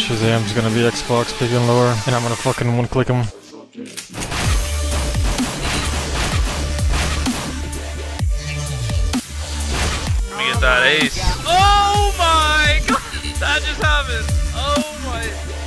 Shazam's gonna be Xbox big and lower, and I'm gonna fucking one-click him. Let me get that ace. Oh my god! That just happened! Oh my...